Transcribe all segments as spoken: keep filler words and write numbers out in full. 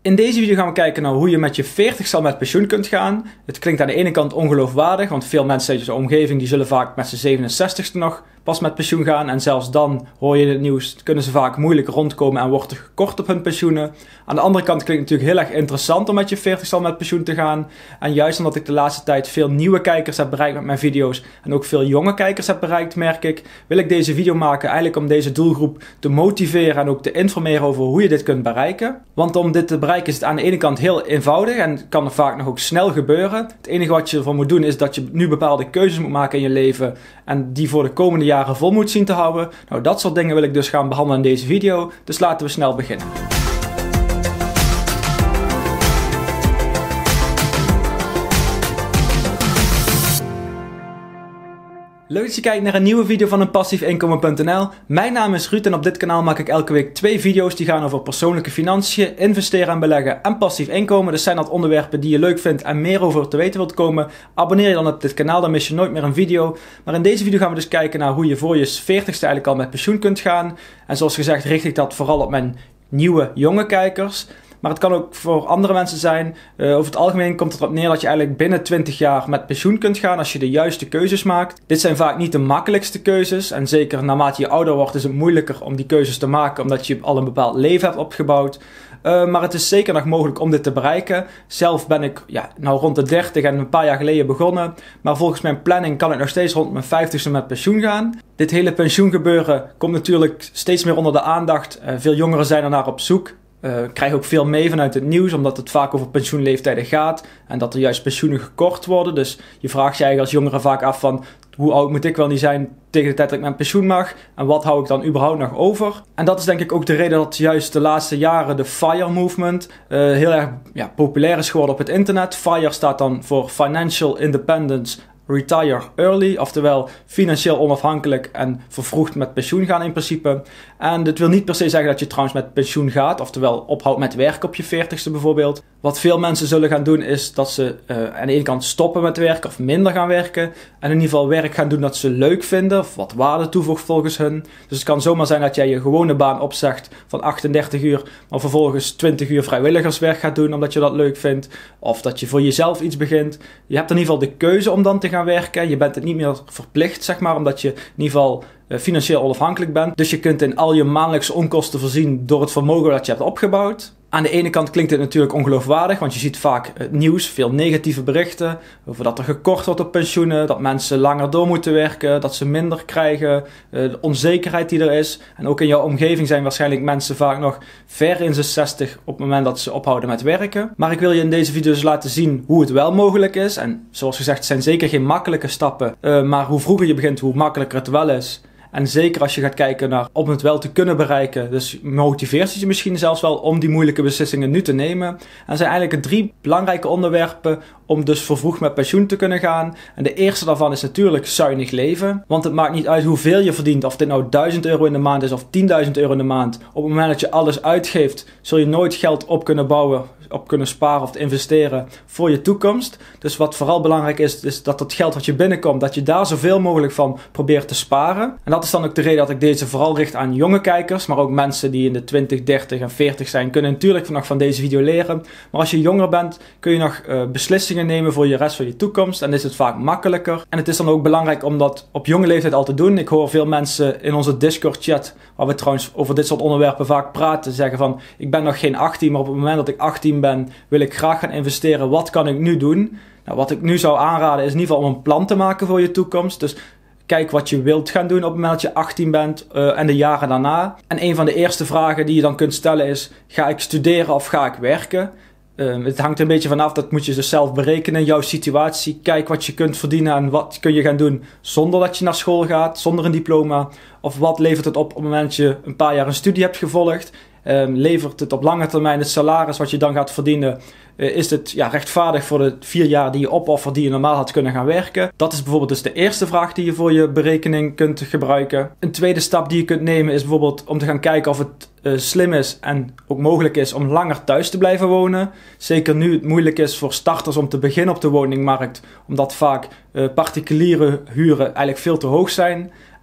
In deze video gaan we kijken naar hoe je met je veertigste al met pensioen kunt gaan. Het klinkt aan de ene kant ongeloofwaardig, want veel mensen uit je omgeving die zullen vaak met z'n zevenenzestigste nog pas met pensioen gaan. En zelfs dan, hoor je in het nieuws, kunnen ze vaak moeilijk rondkomen en wordt er gekort op hun pensioenen. Aan de andere kant klinkt het natuurlijk heel erg interessant om met je veertigste al met pensioen te gaan. En juist omdat ik de laatste tijd veel nieuwe kijkers heb bereikt met mijn video's en ook veel jonge kijkers heb bereikt, merk ik, wil ik deze video maken eigenlijk om deze doelgroep te motiveren en ook te informeren over hoe je dit kunt bereiken. Want om dit te bereiken is het aan de ene kant heel eenvoudig en kan er vaak nog ook snel gebeuren. Het enige wat je ervoor moet doen is dat je nu bepaalde keuzes moet maken in je leven en die voor de komende jaren vol moet zien te houden. Nou, dat soort dingen wil ik dus gaan behandelen in deze video, dus laten we snel beginnen. Leuk dat je kijkt naar een nieuwe video van een passief inkomen punt n l. Mijn naam is Ruud en op dit kanaal maak ik elke week twee video's die gaan over persoonlijke financiën, investeren en beleggen en passief inkomen. Dus zijn dat onderwerpen die je leuk vindt en meer over te weten wilt komen, abonneer je dan op dit kanaal, dan mis je nooit meer een video. Maar in deze video gaan we dus kijken naar hoe je voor je veertigste eigenlijk al met pensioen kunt gaan. En zoals gezegd richt ik dat vooral op mijn nieuwe, jonge kijkers. Maar het kan ook voor andere mensen zijn. Uh, over het algemeen komt het erop neer dat je eigenlijk binnen twintig jaar met pensioen kunt gaan als je de juiste keuzes maakt. Dit zijn vaak niet de makkelijkste keuzes. En zeker naarmate je ouder wordt is het moeilijker om die keuzes te maken omdat je al een bepaald leven hebt opgebouwd. Uh, maar het is zeker nog mogelijk om dit te bereiken. Zelf ben ik ja, nou rond de dertig en een paar jaar geleden begonnen. Maar volgens mijn planning kan ik nog steeds rond mijn vijftigste met pensioen gaan. Dit hele pensioengebeuren komt natuurlijk steeds meer onder de aandacht. Uh, veel jongeren zijn er naar op zoek. Uh, ik krijg ook veel mee vanuit het nieuws, omdat het vaak over pensioenleeftijden gaat en dat er juist pensioenen gekort worden. Dus je vraagt je eigenlijk als jongere vaak af van hoe oud moet ik wel niet zijn tegen de tijd dat ik mijn pensioen mag en wat hou ik dan überhaupt nog over. En dat is denk ik ook de reden dat juist de laatste jaren de FIRE movement uh, heel erg ja, populair is geworden op het internet. FIRE staat dan voor Financial Independence Retire Early, oftewel financieel onafhankelijk en vervroegd met pensioen gaan in principe. En dit wil niet per se zeggen dat je trouwens met pensioen gaat, oftewel ophoudt met werken op je veertigste bijvoorbeeld. Wat veel mensen zullen gaan doen is dat ze uh, aan de ene kant stoppen met werken of minder gaan werken. En in ieder geval werk gaan doen dat ze leuk vinden of wat waarde toevoegt volgens hun. Dus het kan zomaar zijn dat jij je gewone baan opzegt van achtendertig uur, maar vervolgens twintig uur vrijwilligerswerk gaat doen omdat je dat leuk vindt. Of dat je voor jezelf iets begint. Je hebt in ieder geval de keuze om dan te gaan werken. Je bent het niet meer verplicht, zeg maar, omdat je in ieder geval uh, financieel onafhankelijk bent. Dus je kunt in al je maandelijkse onkosten voorzien door het vermogen dat je hebt opgebouwd. Aan de ene kant klinkt dit natuurlijk ongeloofwaardig, want je ziet vaak het nieuws, veel negatieve berichten over dat er gekort wordt op pensioenen, dat mensen langer door moeten werken, dat ze minder krijgen, de onzekerheid die er is. En ook in jouw omgeving zijn waarschijnlijk mensen vaak nog ver in z'n zestig op het moment dat ze ophouden met werken. Maar ik wil je in deze video dus laten zien hoe het wel mogelijk is. En zoals gezegd, het zijn zeker geen makkelijke stappen, maar hoe vroeger je begint, hoe makkelijker het wel is. En zeker als je gaat kijken naar om het wel te kunnen bereiken. Dus motiveert het je misschien zelfs wel om die moeilijke beslissingen nu te nemen. En er zijn eigenlijk drie belangrijke onderwerpen om dus vervroegd met pensioen te kunnen gaan. En de eerste daarvan is natuurlijk zuinig leven. Want het maakt niet uit hoeveel je verdient. Of dit nou duizend euro in de maand is of tienduizend euro in de maand. Op het moment dat je alles uitgeeft, zul je nooit geld op kunnen bouwen, op kunnen sparen of investeren voor je toekomst. Dus wat vooral belangrijk is, is dat het geld wat je binnenkomt, dat je daar zoveel mogelijk van probeert te sparen. En dat is dan ook de reden dat ik deze vooral richt aan jonge kijkers, maar ook mensen die in de twintig, dertig en veertig zijn, kunnen natuurlijk nog van deze video leren. Maar als je jonger bent, kun je nog uh, beslissingen nemen voor je rest van je toekomst en is het vaak makkelijker. En het is dan ook belangrijk om dat op jonge leeftijd al te doen. Ik hoor veel mensen in onze Discord chat, waar we trouwens over dit soort onderwerpen vaak praten, zeggen van ik ben nog geen achttien, maar op het moment dat ik achttien ben, wil ik graag gaan investeren. Wat kan ik nu doen? Nou, wat ik nu zou aanraden is in ieder geval om een plan te maken voor je toekomst. Dus kijk wat je wilt gaan doen op het moment dat je achttien bent uh, en de jaren daarna. En een van de eerste vragen die je dan kunt stellen is, ga ik studeren of ga ik werken? Uh, het hangt er een beetje vanaf, dat moet je dus zelf berekenen, jouw situatie. Kijk wat je kunt verdienen en wat kun je gaan doen zonder dat je naar school gaat, zonder een diploma. Of wat levert het op op het moment dat je een paar jaar een studie hebt gevolgd. Um, levert het op lange termijn het salaris wat je dan gaat verdienen, uh, is het ja, rechtvaardig voor de vier jaar die je opoffert die je normaal had kunnen gaan werken? Dat is bijvoorbeeld dus de eerste vraag die je voor je berekening kunt gebruiken. Een tweede stap die je kunt nemen is bijvoorbeeld om te gaan kijken of het uh, slim is en ook mogelijk is om langer thuis te blijven wonen. Zeker nu het moeilijk is voor starters om te beginnen op de woningmarkt, omdat vaak uh, particuliere huren eigenlijk veel te hoog zijn.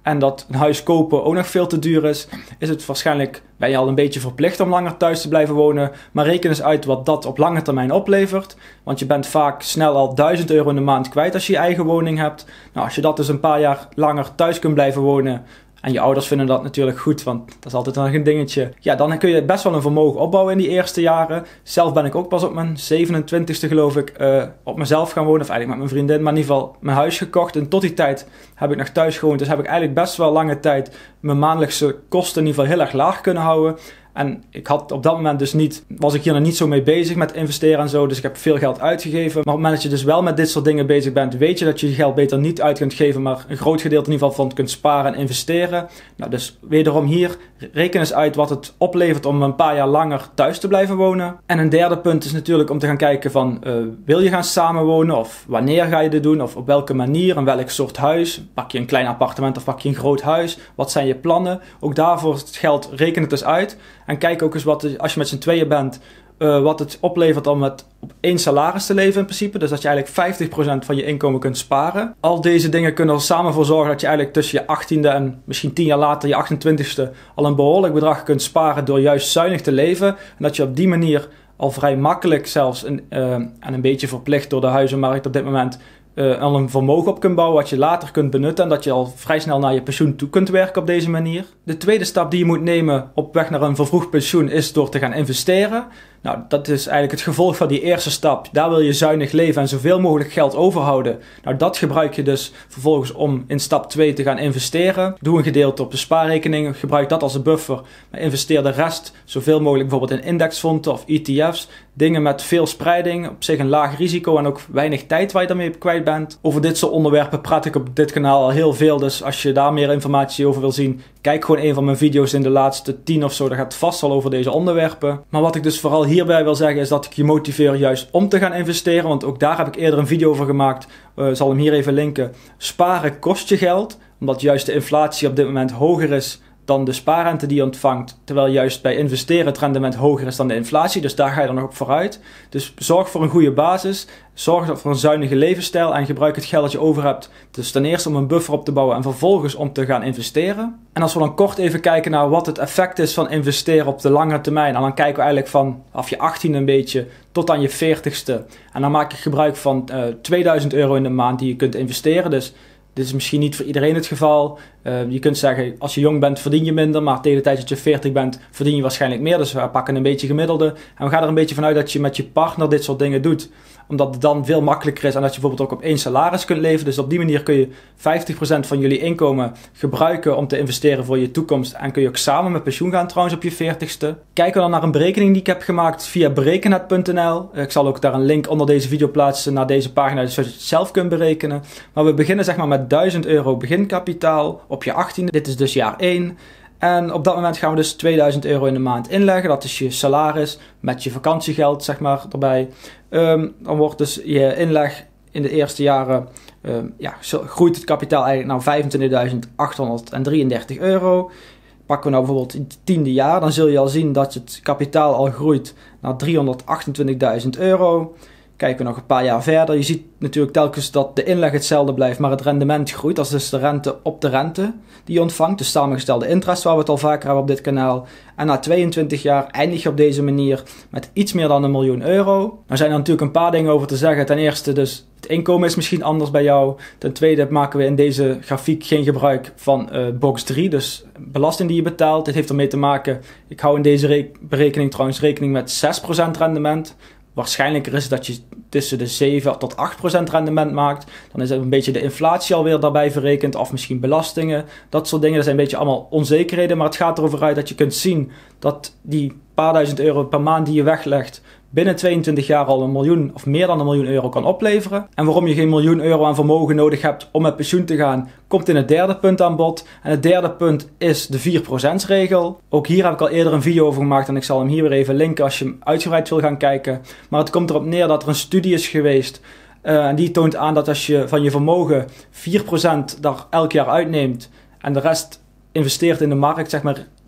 en dat een huis kopen ook nog veel te duur is, is het waarschijnlijk, ben je al een beetje verplicht om langer thuis te blijven wonen. Maar reken eens uit wat dat op lange termijn oplevert. Want je bent vaak snel al duizend euro in de maand kwijt als je je eigen woning hebt. Nou, als je dat dus een paar jaar langer thuis kunt blijven wonen, en je ouders vinden dat natuurlijk goed, want dat is altijd nog een dingetje. Ja, dan kun je best wel een vermogen opbouwen in die eerste jaren. Zelf ben ik ook pas op mijn zevenentwintigste geloof ik uh, op mezelf gaan wonen. Of eigenlijk met mijn vriendin, maar in ieder geval mijn huis gekocht. En tot die tijd heb ik nog thuis gewoond. Dus heb ik eigenlijk best wel lange tijd mijn maandelijkse kosten in ieder geval heel erg laag kunnen houden. En ik had op dat moment dus niet, was ik hier nog niet zo mee bezig met investeren en zo. Dus ik heb veel geld uitgegeven. Maar op het moment dat je dus wel met dit soort dingen bezig bent, weet je dat je je geld beter niet uit kunt geven, maar een groot gedeelte in ieder geval van kunt sparen en investeren. Nou, dus wederom hier, reken eens uit wat het oplevert om een paar jaar langer thuis te blijven wonen. En een derde punt is natuurlijk om te gaan kijken van, uh, wil je gaan samenwonen? Of wanneer ga je dit doen? Of op welke manier? En welk soort huis? Pak je een klein appartement of pak je een groot huis? Wat zijn je plannen? Ook daarvoor geldt, reken het dus uit. En kijk ook eens wat, als je met z'n tweeën bent, uh, wat het oplevert om met op één salaris te leven in principe. Dus dat je eigenlijk vijftig procent van je inkomen kunt sparen. Al deze dingen kunnen er samen voor zorgen dat je eigenlijk tussen je achttiende en misschien tien jaar later je achtentwintigste al een behoorlijk bedrag kunt sparen door juist zuinig te leven. En dat je op die manier al vrij makkelijk zelfs een, uh, en een beetje verplicht door de huizenmarkt op dit moment Uh, al een vermogen op kunt bouwen wat je later kunt benutten en dat je al vrij snel naar je pensioen toe kunt werken op deze manier. De tweede stap die je moet nemen op weg naar een vervroegd pensioen is door te gaan investeren. Nou, dat is eigenlijk het gevolg van die eerste stap. Daar wil je zuinig leven en zoveel mogelijk geld overhouden. Nou, dat gebruik je dus vervolgens om in stap twee te gaan investeren. Doe een gedeelte op de spaarrekening, gebruik dat als een buffer, maar investeer de rest zoveel mogelijk bijvoorbeeld in indexfondsen of E T F's. Dingen met veel spreiding, op zich een laag risico en ook weinig tijd waar je daarmee kwijt bent. Over dit soort onderwerpen praat ik op dit kanaal al heel veel, dus als je daar meer informatie over wil zien, kijk gewoon een van mijn video's in de laatste tien of zo, daar gaat vast al over deze onderwerpen. Maar wat ik dus vooral hierbij wil zeggen is dat ik je motiveer juist om te gaan investeren, want ook daar heb ik eerder een video over gemaakt, uh, zal hem hier even linken. Sparen kost je geld, omdat juist de inflatie op dit moment hoger is dan de spaarrente die je ontvangt, terwijl juist bij investeren het rendement hoger is dan de inflatie, dus daar ga je dan nog op vooruit. Dus zorg voor een goede basis, zorg voor een zuinige levensstijl en gebruik het geld dat je over hebt, dus ten eerste om een buffer op te bouwen en vervolgens om te gaan investeren. En als we dan kort even kijken naar wat het effect is van investeren op de lange termijn, en dan kijken we eigenlijk van af je achttiende een beetje tot aan je veertigste, en dan maak ik gebruik van uh, tweeduizend euro in de maand die je kunt investeren, dus dit is misschien niet voor iedereen het geval. Uh, je kunt zeggen, als je jong bent verdien je minder, maar tegen de tijd dat je veertig bent verdien je waarschijnlijk meer. Dus we pakken een beetje gemiddelde. En we gaan er een beetje vanuit dat je met je partner dit soort dingen doet. Omdat het dan veel makkelijker is en dat je bijvoorbeeld ook op één salaris kunt leven. Dus op die manier kun je vijftig procent van jullie inkomen gebruiken om te investeren voor je toekomst. En kun je ook samen met pensioen gaan trouwens op je veertigste. Kijken we dan naar een berekening die ik heb gemaakt via berekennet punt n l. Ik zal ook daar een link onder deze video plaatsen naar deze pagina, zodat je het zelf kunt berekenen. Maar we beginnen zeg maar met duizend euro beginkapitaal op je achttiende. Dit is dus jaar één. En op dat moment gaan we dus tweeduizend euro in de maand inleggen. Dat is je salaris met je vakantiegeld zeg maar erbij. Um, dan wordt dus je inleg in de eerste jaren, um, ja, groeit het kapitaal eigenlijk naar vijfentwintigduizend achthonderddrieëndertig euro. Pakken we nou bijvoorbeeld het tiende jaar, dan zul je al zien dat het kapitaal al groeit naar driehonderdachtentwintigduizend euro. Kijken we nog een paar jaar verder. Je ziet natuurlijk telkens dat de inleg hetzelfde blijft, maar het rendement groeit. Dat is dus de rente op de rente die je ontvangt. Dus samengestelde interest, waar we het al vaker hebben op dit kanaal. En na tweeëntwintig jaar eindig je op deze manier met iets meer dan een miljoen euro. Er zijn er natuurlijk een paar dingen over te zeggen. Ten eerste dus, het inkomen is misschien anders bij jou. Ten tweede maken we in deze grafiek geen gebruik van uh, box drie, dus belasting die je betaalt. Dit heeft ermee te maken, ik hou in deze berekening trouwens rekening met zes procent rendement. Waarschijnlijker is dat je tussen de zeven tot acht procent rendement maakt. Dan is er een beetje de inflatie alweer daarbij verrekend. Of misschien belastingen. Dat soort dingen. Dat zijn een beetje allemaal onzekerheden. Maar het gaat erover uit dat je kunt zien dat die paar duizend euro per maand die je weglegt binnen tweeëntwintig jaar al een miljoen of meer dan een miljoen euro kan opleveren. En waarom je geen miljoen euro aan vermogen nodig hebt om met pensioen te gaan, komt in het derde punt aan bod. En het derde punt is de vier procent regel. Ook hier heb ik al eerder een video over gemaakt en ik zal hem hier weer even linken als je hem uitgebreid wil gaan kijken. Maar het komt erop neer dat er een studie is geweest uh, en die toont aan dat als je van je vermogen vier procent daar elk jaar uitneemt en de rest investeert in de markt, zeg maar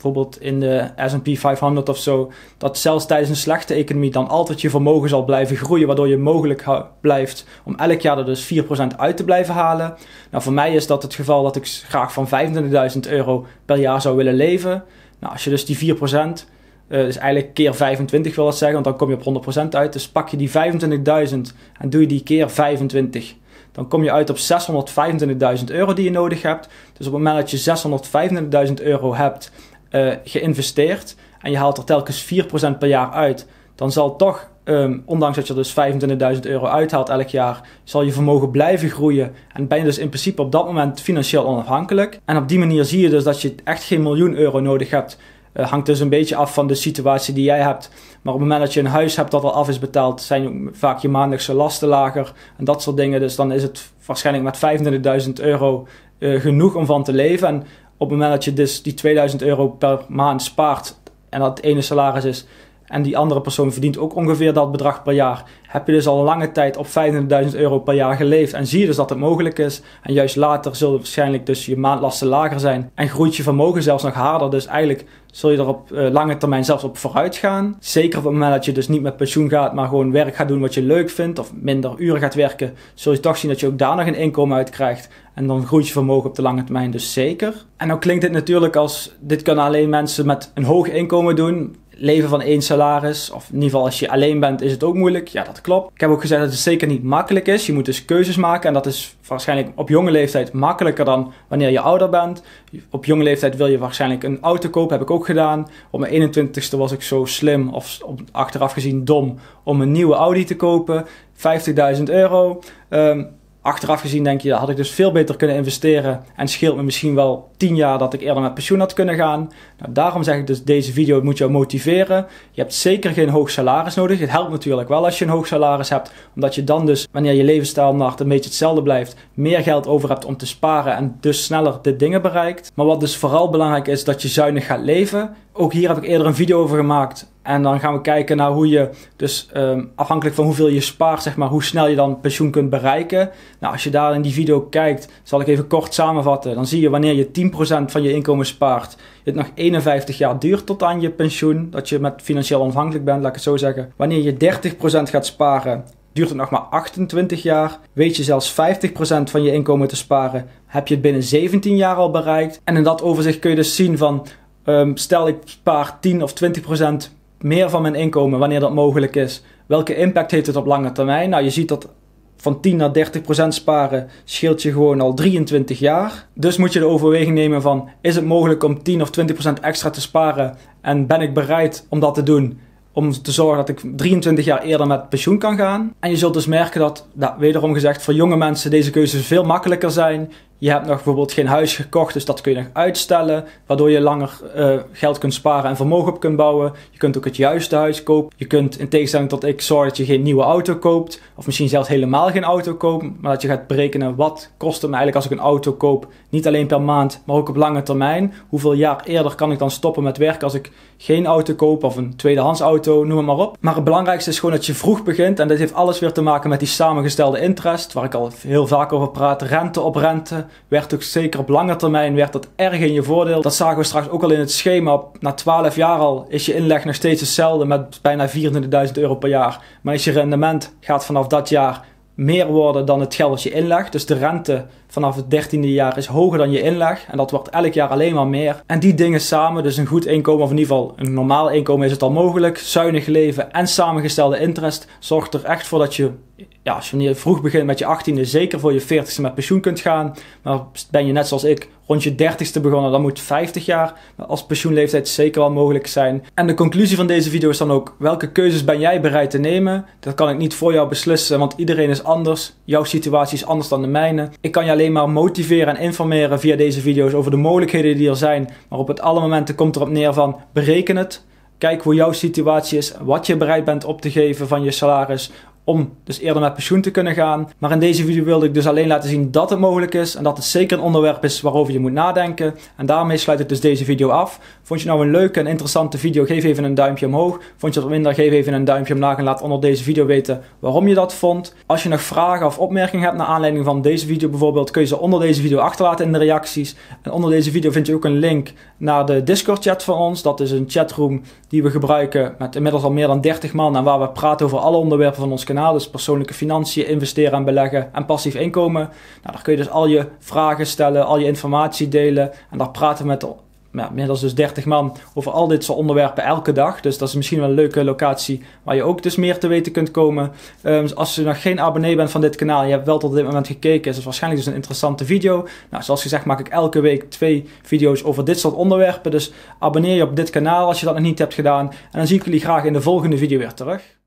bijvoorbeeld in de S en P vijfhonderd of zo, dat zelfs tijdens een slechte economie dan altijd je vermogen zal blijven groeien, waardoor je mogelijk blijft om elk jaar er dus vier procent uit te blijven halen. Nou, voor mij is dat het geval dat ik graag van vijfentwintigduizend euro per jaar zou willen leven. Nou, als je dus die vier procent, uh, dus eigenlijk keer vijfentwintig wil dat zeggen, want dan kom je op honderd procent uit. Dus pak je die vijfentwintigduizend en doe je die keer vijfentwintig. Dan kom je uit op zeshonderdvijfentwintigduizend euro die je nodig hebt. Dus op het moment dat je zeshonderdvijfentwintigduizend euro hebt uh, geïnvesteerd en je haalt er telkens vier procent per jaar uit, dan zal toch, um, ondanks dat je er dus vijfentwintigduizend euro uithaalt elk jaar, zal je vermogen blijven groeien en ben je dus in principe op dat moment financieel onafhankelijk. En op die manier zie je dus dat je echt geen miljoen euro nodig hebt. Uh, hangt dus een beetje af van de situatie die jij hebt. Maar op het moment dat je een huis hebt dat al af is betaald, zijn vaak je maandelijkse lasten lager en dat soort dingen. Dus dan is het waarschijnlijk met vijfentwintigduizend euro uh, genoeg om van te leven. En op het moment dat je dus die tweeduizend euro per maand spaart en dat het ene salaris is en die andere persoon verdient ook ongeveer dat bedrag per jaar, heb je dus al lange tijd op vijfentwintigduizend euro per jaar geleefd en zie je dus dat het mogelijk is. En juist later zullen waarschijnlijk dus je maandlasten lager zijn en groeit je vermogen zelfs nog harder. Dus eigenlijk zul je er op uh, lange termijn zelfs op vooruit gaan. Zeker op het moment dat je dus niet met pensioen gaat, maar gewoon werk gaat doen wat je leuk vindt of minder uren gaat werken, zul je toch zien dat je ook daar nog een inkomen uit krijgt. En dan groeit je vermogen op de lange termijn dus zeker. En nou klinkt dit natuurlijk als, dit kunnen alleen mensen met een hoog inkomen doen. Leven van één salaris, of in ieder geval als je alleen bent is het ook moeilijk. Ja, dat klopt. Ik heb ook gezegd dat het zeker niet makkelijk is. Je moet dus keuzes maken en dat is waarschijnlijk op jonge leeftijd makkelijker dan wanneer je ouder bent. Op jonge leeftijd wil je waarschijnlijk een auto kopen, heb ik ook gedaan. Op mijn eenentwintigste was ik zo slim, of achteraf gezien dom, om een nieuwe Audi te kopen. vijftigduizend euro. Um, Achteraf gezien denk je, ja, had ik dus veel beter kunnen investeren en scheelt me misschien wel tien jaar dat ik eerder met pensioen had kunnen gaan. Nou, daarom zeg ik dus, deze video moet jou motiveren. Je hebt zeker geen hoog salaris nodig. Het helpt natuurlijk wel als je een hoog salaris hebt, omdat je dan dus, wanneer je levensstijl een beetje hetzelfde blijft, meer geld over hebt om te sparen en dus sneller de dingen bereikt. Maar wat dus vooral belangrijk is, dat je zuinig gaat leven. Ook hier heb ik eerder een video over gemaakt. En dan gaan we kijken naar hoe je, dus um, afhankelijk van hoeveel je spaart, zeg maar, hoe snel je dan pensioen kunt bereiken. Nou, als je daar in die video kijkt, zal ik even kort samenvatten. Dan zie je wanneer je tien procent van je inkomen spaart, je het nog eenenvijftig jaar duurt tot aan je pensioen, dat je met financieel onafhankelijk bent, laat ik het zo zeggen. Wanneer je dertig procent gaat sparen, duurt het nog maar achtentwintig jaar. Weet je zelfs vijftig procent van je inkomen te sparen, heb je het binnen zeventien jaar al bereikt. En in dat overzicht kun je dus zien van, um, stel ik spaar tien of twintig procent meer van mijn inkomen wanneer dat mogelijk is. Welke impact heeft het op lange termijn? Nou, je ziet dat van tien naar dertig procent sparen scheelt je gewoon al drieëntwintig jaar. Dus moet je de overweging nemen van, is het mogelijk om tien of twintig procent extra te sparen en ben ik bereid om dat te doen, om te zorgen dat ik drieëntwintig jaar eerder met pensioen kan gaan. En je zult dus merken dat, nou, wederom gezegd, voor jonge mensen deze keuzes veel makkelijker zijn. Je hebt nog bijvoorbeeld geen huis gekocht, dus dat kun je nog uitstellen, waardoor je langer uh, geld kunt sparen en vermogen op kunt bouwen. Je kunt ook het juiste huis kopen. Je kunt, in tegenstelling tot ik, zorgen dat je geen nieuwe auto koopt, of misschien zelfs helemaal geen auto koopt, maar dat je gaat berekenen, wat kost het me eigenlijk als ik een auto koop, niet alleen per maand, maar ook op lange termijn. Hoeveel jaar eerder kan ik dan stoppen met werken als ik geen auto koop, of een tweedehands auto, noem het maar op. Maar het belangrijkste is gewoon dat je vroeg begint, en dat heeft alles weer te maken met die samengestelde interest, waar ik al heel vaak over praat, rente op rente. Werd ook zeker op lange termijn werd dat erg in je voordeel. Dat zagen we straks ook al in het schema. Na twaalf jaar al is je inleg nog steeds hetzelfde met bijna vierentwintigduizend euro per jaar. Maar is je rendement gaat vanaf dat jaar meer worden dan het geld dat je inlegt. Dus de rente vanaf het dertiende jaar is hoger dan je inleg. En dat wordt elk jaar alleen maar meer. En die dingen samen, dus een goed inkomen, of in ieder geval een normaal inkomen is het al mogelijk. Zuinig leven en samengestelde interest zorgt er echt voor dat je, ja, als je vroeg begint met je achttiende, zeker voor je veertigste met pensioen kunt gaan. Maar ben je net zoals ik rond je dertigste begonnen, dan moet vijftig jaar als pensioenleeftijd zeker wel mogelijk zijn. En de conclusie van deze video is dan ook, welke keuzes ben jij bereid te nemen? Dat kan ik niet voor jou beslissen, want iedereen is anders. Jouw situatie is anders dan de mijne. Ik kan je alleen maar motiveren en informeren via deze video's over de mogelijkheden die er zijn. Maar op het alle momenten komt erop neer van, bereken het. Kijk hoe jouw situatie is, wat je bereid bent op te geven van je salaris om dus eerder met pensioen te kunnen gaan. Maar in deze video wilde ik dus alleen laten zien dat het mogelijk is en dat het zeker een onderwerp is waarover je moet nadenken. En daarmee sluit ik dus deze video af. Vond je nou een leuke en interessante video? Geef even een duimpje omhoog. Vond je het minder? Geef even een duimpje omlaag en laat onder deze video weten waarom je dat vond. Als je nog vragen of opmerkingen hebt naar aanleiding van deze video bijvoorbeeld, kun je ze onder deze video achterlaten in de reacties. En onder deze video vind je ook een link naar de Discord chat van ons. Dat is een chatroom die we gebruiken met inmiddels al meer dan dertig man en waar we praten over alle onderwerpen van ons kanaal. Dus persoonlijke financiën, investeren en beleggen en passief inkomen. Nou, daar kun je dus al je vragen stellen, al je informatie delen. En daar praten we met de, ja, inmiddels dus dertig man over al dit soort onderwerpen elke dag. Dus dat is misschien wel een leuke locatie waar je ook dus meer te weten kunt komen. Um, als je nog geen abonnee bent van dit kanaal en je hebt wel tot dit moment gekeken, is het waarschijnlijk dus een interessante video. Nou, zoals gezegd maak ik elke week twee video's over dit soort onderwerpen. Dus abonneer je op dit kanaal als je dat nog niet hebt gedaan. En dan zie ik jullie graag in de volgende video weer terug.